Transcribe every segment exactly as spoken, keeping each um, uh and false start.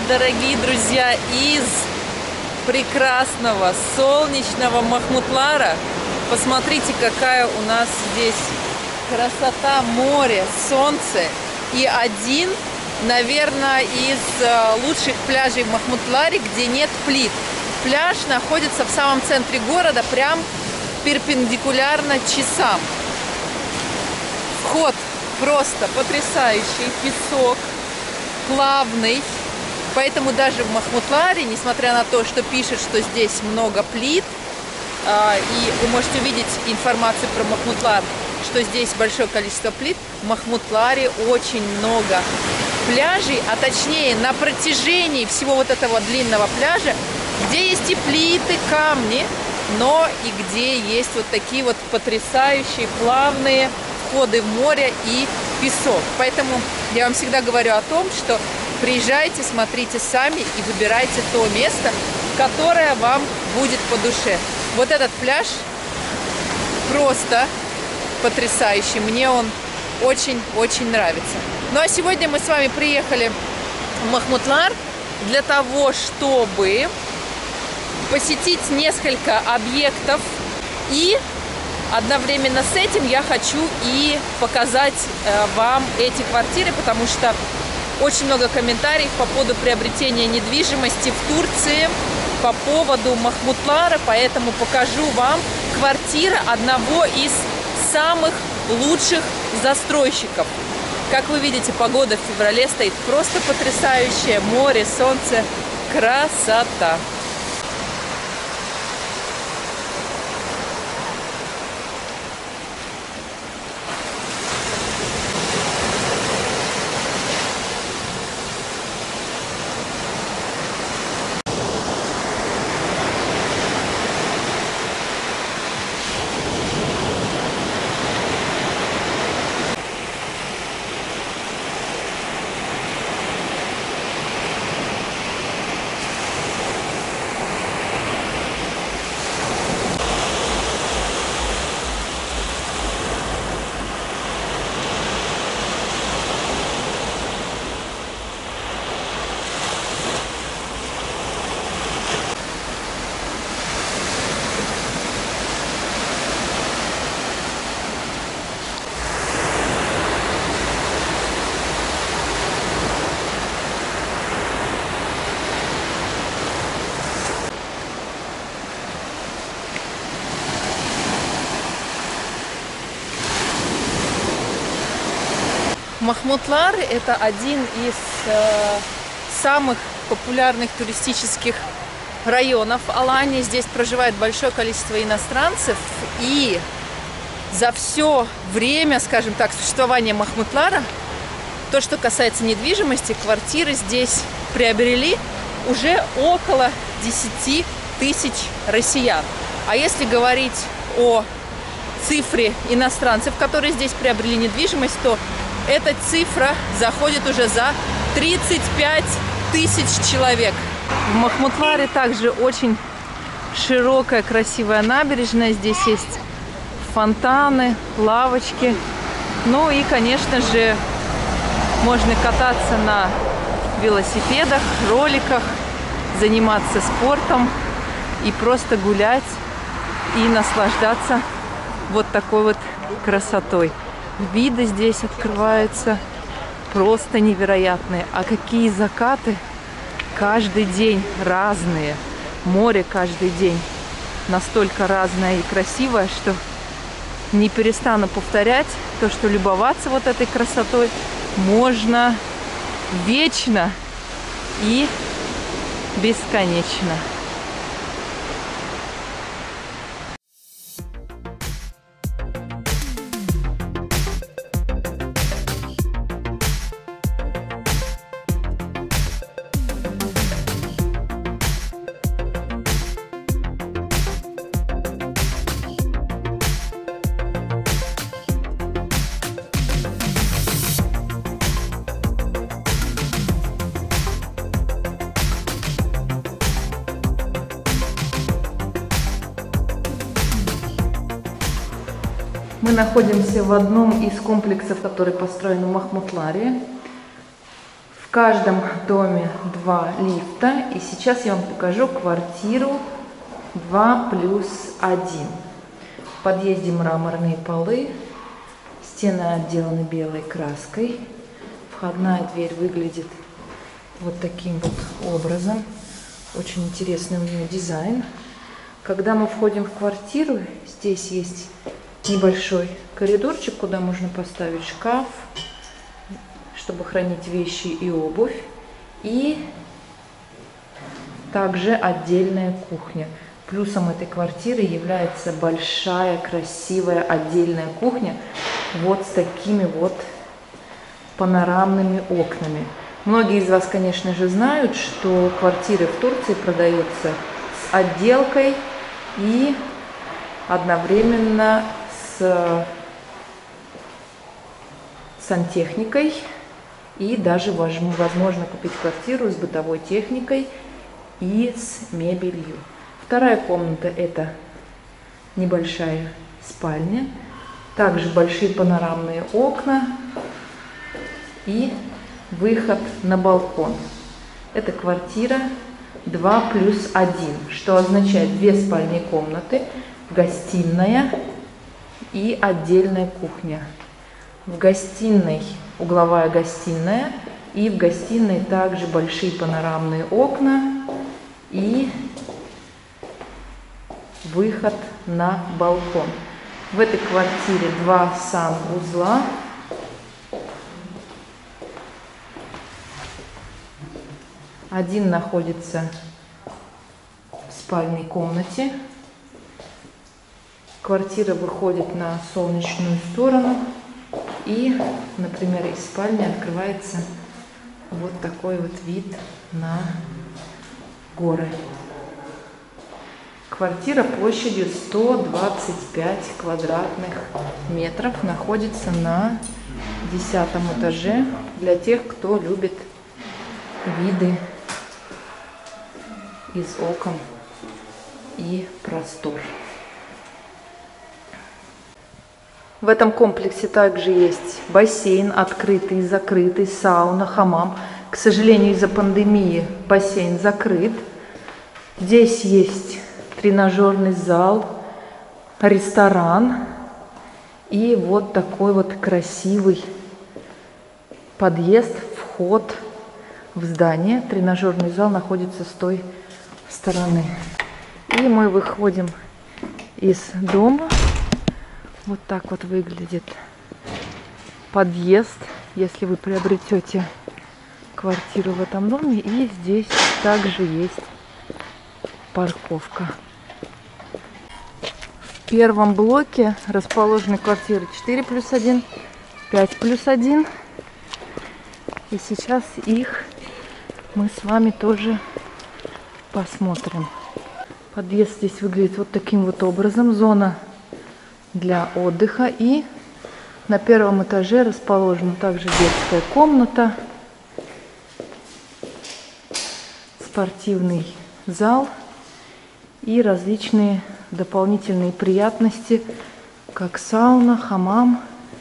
дорогие друзья, из прекрасного солнечного Махмутлара. Посмотрите, какая у нас здесь красота, море, солнце. И один, наверное, из лучших пляжей в Махмутларе, где нет плит. Пляж находится в самом центре города, прям перпендикулярно часам. Вход просто потрясающий, песок плавный. Поэтому даже в Махмутларе, несмотря на то, что пишет, что здесь много плит, и вы можете увидеть информацию про Махмутлар, что здесь большое количество плит, в Махмутларе очень много пляжей, а точнее на протяжении всего вот этого длинного пляжа, где есть и плиты, камни, но и где есть вот такие вот потрясающие плавные входы в море и песок. Поэтому я вам всегда говорю о том, что приезжайте, смотрите сами и выбирайте то место, которое вам будет по душе. Вот этот пляж просто потрясающий. Мне он очень-очень нравится. Ну а сегодня мы с вами приехали в Махмутлар для того, чтобы посетить несколько объектов. И одновременно с этим я хочу и показать э, вам эти квартиры, потому что очень много комментариев по поводу приобретения недвижимости в Турции, по поводу Махмутлара, поэтому покажу вам квартиры одного из самых лучших застройщиков. Как вы видите, погода в феврале стоит просто потрясающая. Море, солнце, красота. Махмутлар – это один из э, самых популярных туристических районов Алании. Здесь проживает большое количество иностранцев. И за все время, скажем так, существования Махмутлара, то, что касается недвижимости, квартиры здесь приобрели уже около десяти тысяч россиян. А если говорить о цифре иностранцев, которые здесь приобрели недвижимость, то эта цифра заходит уже за тридцать пять тысяч человек. В Махмутларе также очень широкая, красивая набережная. Здесь есть фонтаны, лавочки. Ну и, конечно же, можно кататься на велосипедах, роликах, заниматься спортом и просто гулять и наслаждаться вот такой вот красотой. Виды здесь открываются просто невероятные. А какие закаты каждый день разные. Море каждый день настолько разное и красивое, что не перестану повторять то, что любоваться вот этой красотой можно вечно и бесконечно. Мы находимся в одном из комплексов, который построен в Махмутларе, в каждом доме два лифта. И сейчас я вам покажу квартиру два плюс один. В подъезде мраморные полы. Стены отделаны белой краской. Входная дверь выглядит вот таким вот образом. Очень интересный у нее дизайн. Когда мы входим в квартиру, здесь есть небольшой коридорчик, куда можно поставить шкаф, чтобы хранить вещи и обувь. И также отдельная кухня. Плюсом этой квартиры является большая, красивая отдельная кухня вот с такими вот панорамными окнами. Многие из вас, конечно же, знают, что квартиры в Турции продаются с отделкой и одновременно с сантехникой. И даже возможно купить квартиру с бытовой техникой и с мебелью. Вторая комната – это небольшая спальня. Также большие панорамные окна и выход на балкон. Это квартира два плюс один, что означает две спальные комнаты, гостиная и отдельная кухня. В гостиной угловая гостиная, и в гостиной также большие панорамные окна и выход на балкон. В этой квартире два санузла. Один находится в спальной комнате. Квартира выходит на солнечную сторону. И, например, из спальни открывается вот такой вот вид на горы. Квартира площадью сто двадцать пять квадратных метров находится на десятом этаже для тех, кто любит виды из окон и простор. В этом комплексе также есть бассейн, открытый и закрытый, сауна, хамам. К сожалению, из-за пандемии бассейн закрыт. Здесь есть тренажерный зал, ресторан и вот такой вот красивый подъезд, вход в здание. Тренажерный зал находится с той стороны. И мы выходим из дома. Вот так вот выглядит подъезд, если вы приобретете квартиру в этом доме. И здесь также есть парковка. В первом блоке расположены квартиры четыре плюс один, пять плюс один. И сейчас их мы с вами тоже посмотрим. Подъезд здесь выглядит вот таким вот образом. Зона для отдыха. И на первом этаже расположена также детская комната, спортивный зал и различные дополнительные приятности, как сауна, хамам,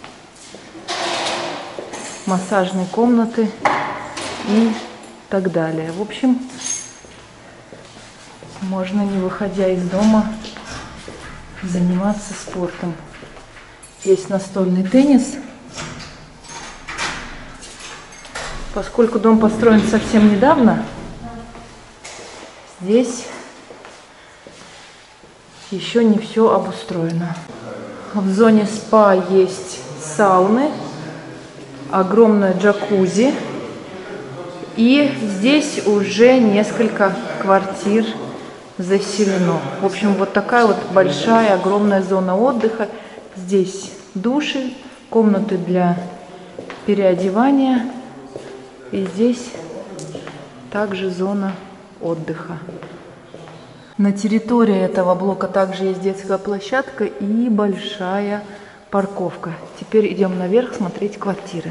массажные комнаты и так далее. В общем, можно, не выходя из дома, заниматься спортом. Есть настольный теннис. Поскольку дом построен совсем недавно, здесь еще не все обустроено. В зоне спа есть сауны, огромная джакузи. И здесь уже несколько квартир заселено. В общем, вот такая вот большая, огромная зона отдыха. Здесь души, комнаты для переодевания. И здесь также зона отдыха. На территории этого блока также есть детская площадка и большая парковка. Теперь идем наверх смотреть квартиры.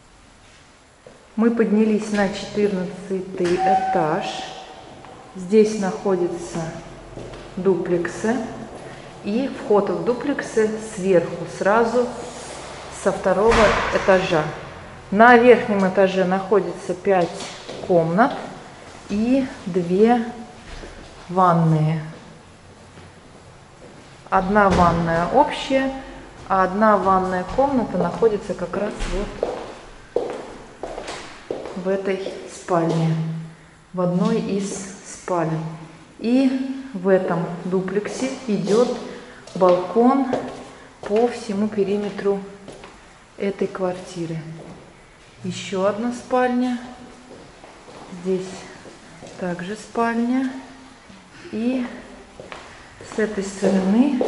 Мы поднялись на четырнадцатый этаж. Здесь находятся дуплексы. И вход в дуплексы сверху, сразу со второго этажа. На верхнем этаже находится пять комнат и две ванные. Одна ванная общая, а одна ванная комната находится как раз вот в этой спальне, в одной из спален. И в этом дуплексе идет балкон по всему периметру этой квартиры. Еще одна спальня. Здесь также спальня. И с этой стороны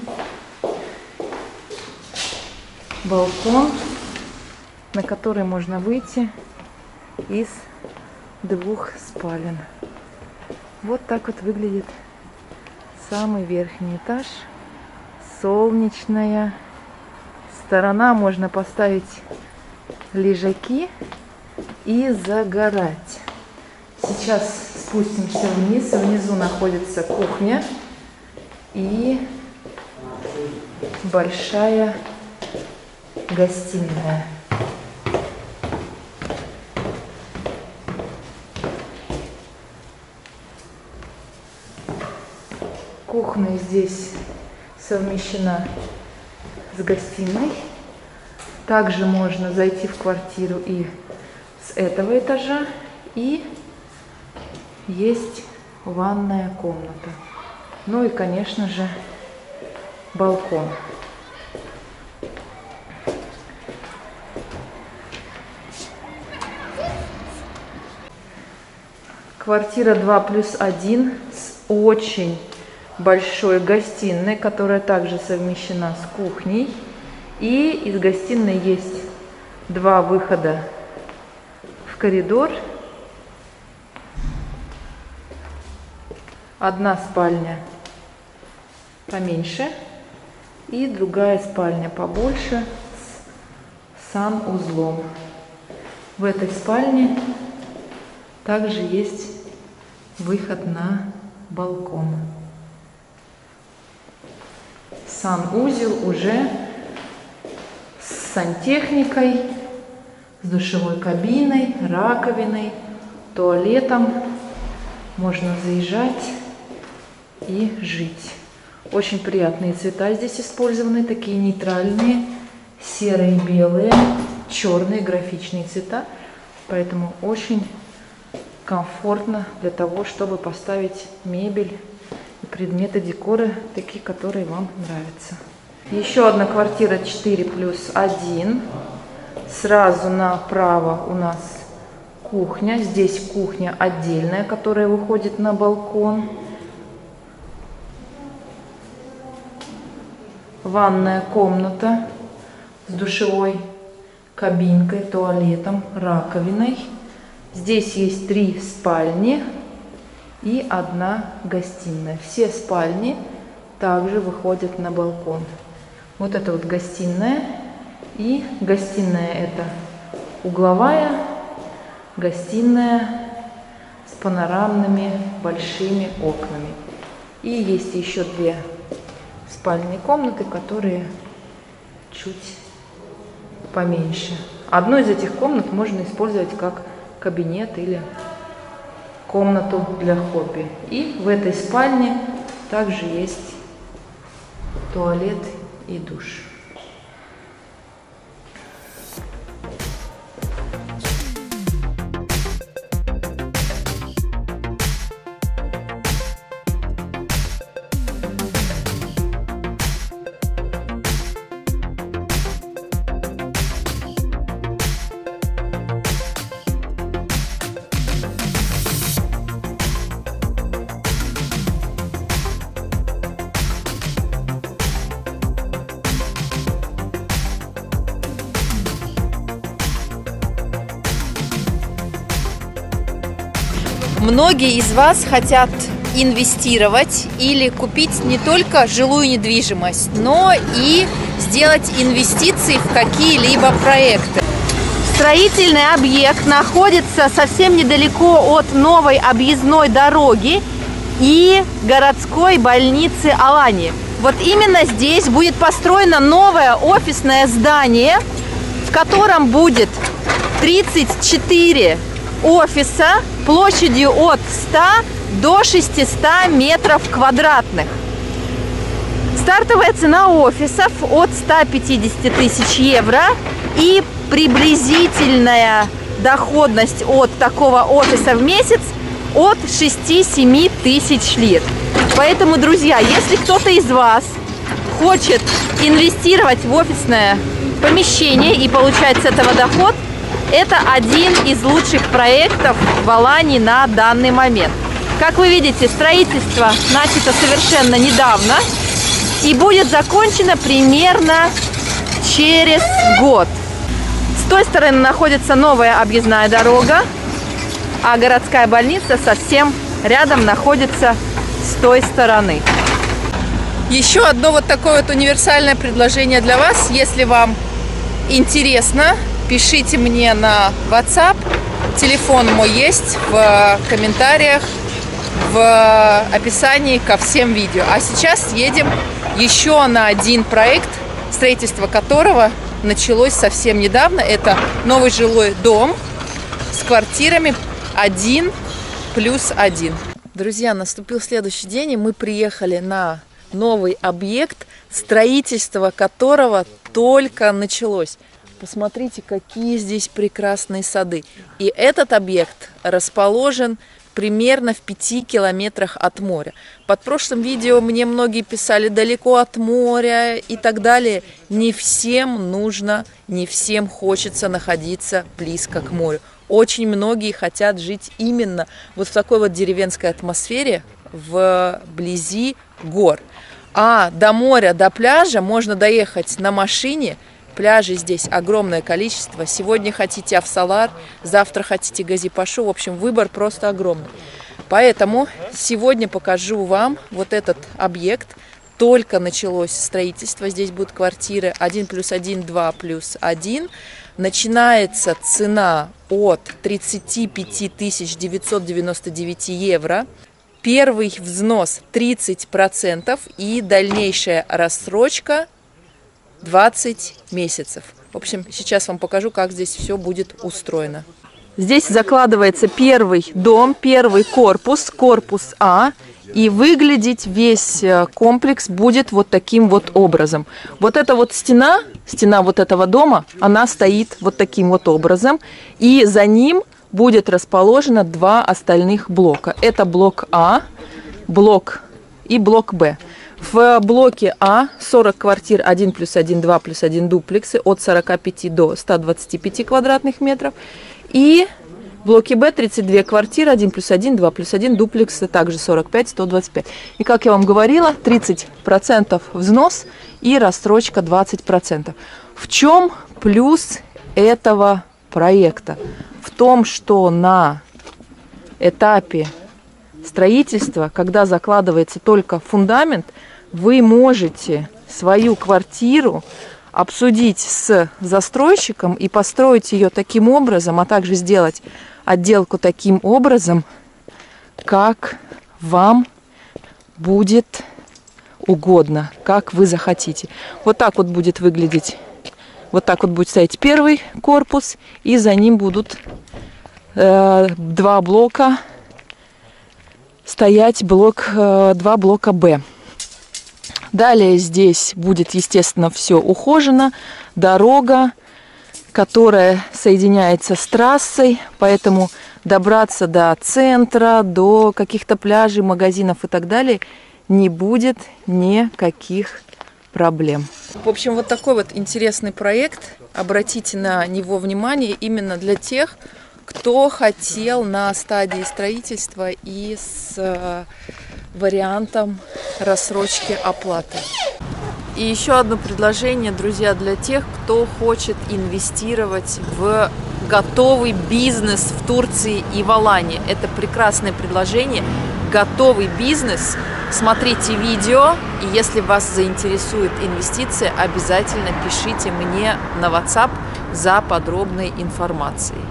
балкон, на который можно выйти из двух спален. Вот так вот выглядит самый верхний этаж. Солнечная сторона, можно поставить лежаки и загорать. Сейчас спустимся вниз. Внизу находится кухня и большая гостиная. Кухня здесь совмещена с гостиной. Также можно зайти в квартиру и с этого этажа. И есть ванная комната. Ну и, конечно же, балкон. Квартира два плюс один с очень большой гостиной, которая также совмещена с кухней. И из гостиной есть два выхода в коридор. Одна спальня поменьше и другая спальня побольше с санузлом. В этой спальне также есть выход на балкон. Санузел уже с сантехникой, с душевой кабиной, раковиной, туалетом. Можно заезжать и жить. Очень приятные цвета здесь использованы, такие нейтральные, серые, белые, черные графичные цвета. Поэтому очень комфортно для того, чтобы поставить мебель и предметы декора, такие, которые вам нравятся. Еще одна квартира четыре плюс один. Сразу направо у нас кухня. Здесь кухня отдельная, которая выходит на балкон. Ванная комната с душевой кабинкой, туалетом, раковиной. Здесь есть три спальни и одна гостиная. Все спальни также выходят на балкон. Вот это вот гостиная. И гостиная это угловая гостиная с панорамными большими окнами. И есть еще две спальные комнаты, которые чуть поменьше. Одну из этих комнат можно использовать как кабинет или комнату для хобби. И в этой спальне также есть туалет и душ. Многие из вас хотят инвестировать или купить не только жилую недвижимость, но и сделать инвестиции в какие-либо проекты. Строительный объект находится совсем недалеко от новой объездной дороги и городской больницы Аланьи. Вот именно здесь будет построено новое офисное здание, в котором будет тридцать четыре офиса площадью от ста до шестисот метров квадратных. Стартовая цена офисов от ста пятидесяти тысяч евро и приблизительная доходность от такого офиса в месяц от шести-семи тысяч лир. Поэтому, друзья, если кто-то из вас хочет инвестировать в офисное помещение и получать с этого доход, это один из лучших проектов в Алании на данный момент. Как вы видите, строительство начато совершенно недавно и будет закончено примерно через год. С той стороны находится новая объездная дорога, а городская больница совсем рядом находится с той стороны. Еще одно вот такое вот универсальное предложение для вас. Если вам интересно, пишите мне на WhatsApp. Телефон мой есть в комментариях, в описании ко всем видео. А сейчас едем еще на один проект, строительство которого началось совсем недавно. Это новый жилой дом с квартирами один плюс один. Друзья, наступил следующий день, и мы приехали на новый объект, строительство которого только началось. Посмотрите, какие здесь прекрасные сады. И этот объект расположен примерно в пяти километрах от моря. Под прошлым видео мне многие писали далеко от моря и так далее. Не всем нужно, не всем хочется находиться близко к морю. Очень многие хотят жить именно вот в такой вот деревенской атмосфере, вблизи гор. А до моря, до пляжа можно доехать на машине. Пляжей здесь огромное количество. Сегодня хотите Авсалар, завтра хотите Газипашу. В общем, выбор просто огромный. Поэтому сегодня покажу вам вот этот объект. Только началось строительство. Здесь будут квартиры один плюс один, два плюс один. Начинается цена от тридцати пяти тысяч девятисот девяноста девяти евро. Первый взнос тридцать процентов и дальнейшая рассрочка двадцать месяцев. В общем, сейчас вам покажу, как здесь все будет устроено. Здесь закладывается первый дом, первый корпус, корпус А. И выглядеть весь комплекс будет вот таким вот образом. Вот эта вот стена, стена вот этого дома, она стоит вот таким вот образом. И за ним будет расположено два остальных блока. Это блок А, блок и блок Б. В блоке А сорок квартир один плюс один, два плюс один дуплексы от сорока пяти до ста двадцати пяти квадратных метров. И в блоке Б тридцать две квартиры один плюс один, два плюс один дуплексы, также сорок пять, сто двадцать пять. И как я вам говорила, тридцать процентов взнос и рассрочка двадцать процентов. В чем плюс этого проекта? В том, что на этапе строительства, когда закладывается только фундамент, вы можете свою квартиру обсудить с застройщиком и построить ее таким образом, а также сделать отделку таким образом, как вам будет угодно, как вы захотите. Вот так вот будет выглядеть, вот так вот будет стоять первый корпус, и за ним будут э, два блока стоять, блок, э, два блока Б. Далее здесь будет, естественно, все ухожено, дорога, которая соединяется с трассой, поэтому добраться до центра, до каких-то пляжей, магазинов и так далее не будет никаких проблем. В общем, вот такой вот интересный проект. Обратите на него внимание именно для тех, кто хотел на стадии строительства и с вариантом рассрочки оплаты. И еще одно предложение, друзья, для тех, кто хочет инвестировать в готовый бизнес в Турции и в Алании. Это прекрасное предложение. Готовый бизнес. Смотрите видео, и если вас заинтересует инвестиция, обязательно пишите мне на WhatsApp за подробной информацией.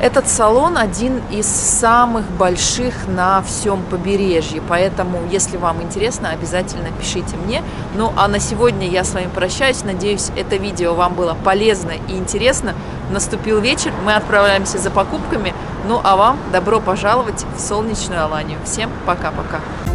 Этот салон один из самых больших на всем побережье, поэтому, если вам интересно, обязательно пишите мне. Ну, а на сегодня я с вами прощаюсь. Надеюсь, это видео вам было полезно и интересно. Наступил вечер, мы отправляемся за покупками. Ну, а вам добро пожаловать в солнечную Аланию. Всем пока-пока!